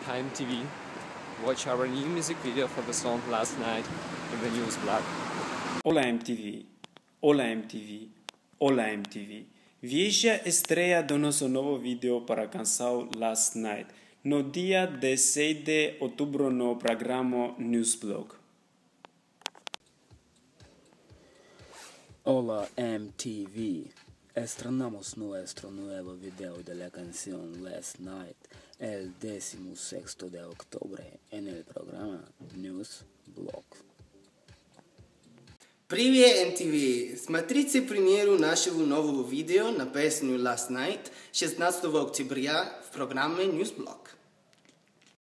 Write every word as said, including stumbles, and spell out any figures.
Hi M T V. Watch our new music video for the song Last Night in the news blog. Hola M T V, hola M T V, hola M T V. Veja a estreia do nosso novo vídeo para a canção Last Night, no dia dezesseis de outubro no programa Newsblog. Hola M T V, estrenamos nuestro nuevo video de la canción Last Night el dieciséis de octubre en el programa Newsblog. Привет, эм ти ви! Смотрите премьеру нашего нового видео на песню Last Night шестнадцатого октября в программе Newsblog.